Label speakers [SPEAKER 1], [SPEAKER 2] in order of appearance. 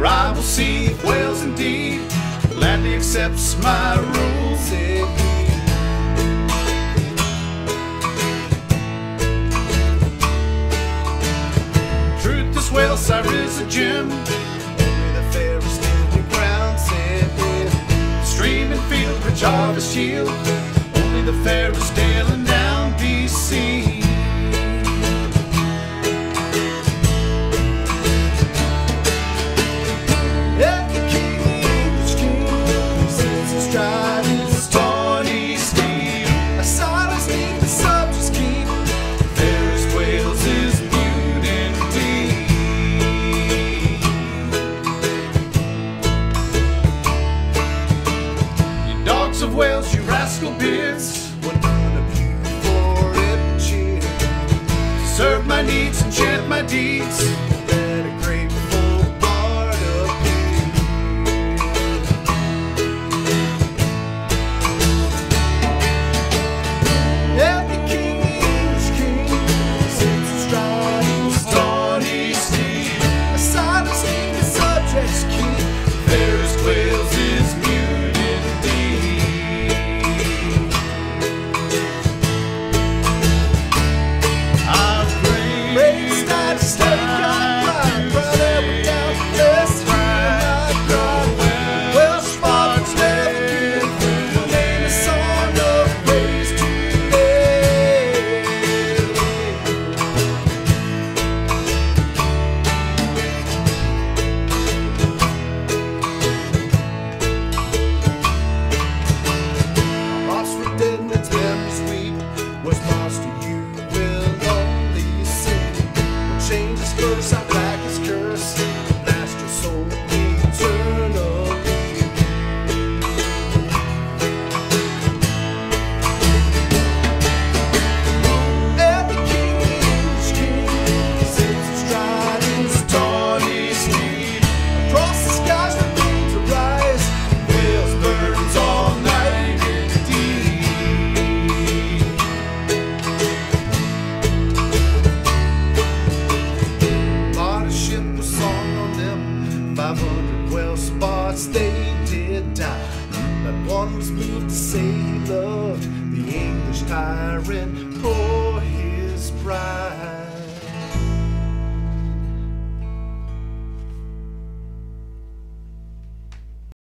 [SPEAKER 1] I will see if Wales indeed gladly accepts my rules. Truth is Wales, Cyrus a gem. Only the fairest standing ground, said the streaming field, rich harvest yield. Only the fairest dale and down BC. Of Wales, you rascal beards, what none of you for it cheer. Serve my needs and chant my deeds, let a grateful bard appear. Every king, English king, sits astride his tawny steed. A silent steed, the subjects keep. Fairest Wales is mute. Was lost to you will only sing. When change is first, I black his curse, blast your soul eternally. Every king, English king, sits astride his tawny steed. Across the skies the beams arise, Wales burns all night. Bards, they did die, but one was moved to say he loved the English tyrant